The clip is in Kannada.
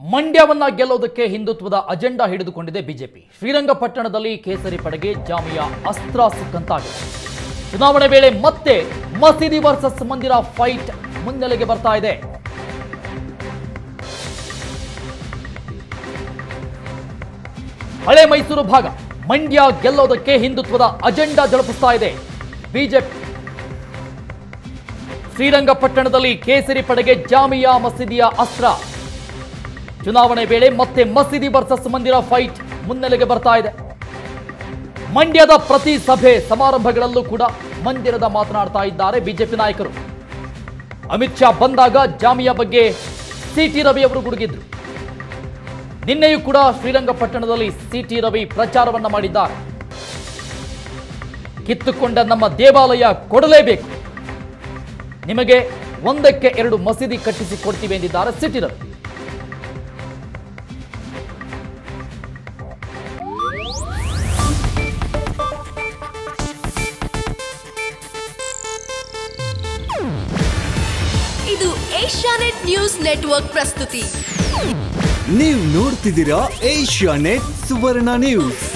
ಮಂಡ್ಯವನ್ನ ಗೆಲ್ಲೋದಕ್ಕೆ ಹಿಂದುತ್ವದ ಅಜೆಂಡಾ ಹಿಡಿದುಕೊಂಡಿದೆ ಬಿಜೆಪಿ. ಶ್ರೀರಂಗಪಟ್ಟಣದಲ್ಲಿ ಕೇಸರಿ ಪಡೆಗೆ ಜಾಮಿಯಾ ಅಸ್ತ್ರ ಸಿಕ್ಕಂತಾಗಿದೆ. ಚುನಾವಣೆ ವೇಳೆ ಮತ್ತೆ ಮಸೀದಿ ವರ್ಸಸ್ ಮಂದಿರ ಫೈಟ್ ಮುನ್ನೆಲೆಗೆ ಬರ್ತಾ ಇದೆ. ಹಳೆ ಮೈಸೂರು ಭಾಗ ಮಂಡ್ಯ ಗೆಲ್ಲೋದಕ್ಕೆ ಹಿಂದುತ್ವದ ಅಜೆಂಡಾ ಜಳಪಿಸ್ತಾ ಇದೆ ಬಿಜೆಪಿ. ಶ್ರೀರಂಗಪಟ್ಟಣದಲ್ಲಿ ಕೇಸರಿ ಪಡೆಗೆ ಜಾಮಿಯಾ ಮಸೀದಿಯ ಅಸ್ತ್ರ. ಚುನಾವಣೆ ವೇಳೆ ಮತ್ತೆ ಮಸೀದಿ ವರ್ಸಸ್ ಮಂದಿರ ಫೈಟ್ ಮುನ್ನೆಲೆಗೆ ಬರ್ತಾ ಇದೆ. ಮಂಡ್ಯದ ಪ್ರತಿ ಸಭೆ ಸಮಾರಂಭಗಳಲ್ಲೂ ಕೂಡ ಮಂದಿರದ ಮಾತನಾಡ್ತಾ ಇದ್ದಾರೆ ಬಿಜೆಪಿ ನಾಯಕರು. ಅಮಿತ್ ಶಾ ಬಂದಾಗ ಜಾಮಿಯಾ ಬಗ್ಗೆ ಸಿಟಿ ರವಿ ಅವರು ಗುಡುಗಿದ್ರು. ನಿನ್ನೆಯೂ ಕೂಡ ಶ್ರೀರಂಗಪಟ್ಟಣದಲ್ಲಿ ಸಿಟಿ ರವಿ ಪ್ರಚಾರವನ್ನ ಮಾಡಿದ್ದಾರೆ. ಕಿತ್ತುಕೊಂಡ ನಮ್ಮ ದೇವಾಲಯ ಕೊಡಲೇಬೇಕು, ನಿಮಗೆ ಒಂದಕ್ಕೆ ಎರಡು ಮಸೀದಿ ಕಟ್ಟಿಸಿ ಕೊಡ್ತೀವಿ ಎಂದಿದ್ದಾರೆ ಸಿಟಿ ರವಿ. ಇದು ಏಷ್ಯಾನೆಟ್ ನ್ಯೂಸ್ ನೆಟ್ವರ್ಕ್ ಪ್ರಸ್ತುತಿ. ನೀವು ನೋಡ್ತಿದ್ದೀರಾ ಏಷ್ಯಾನೆಟ್ ಸುವರ್ಣ ನ್ಯೂಸ್.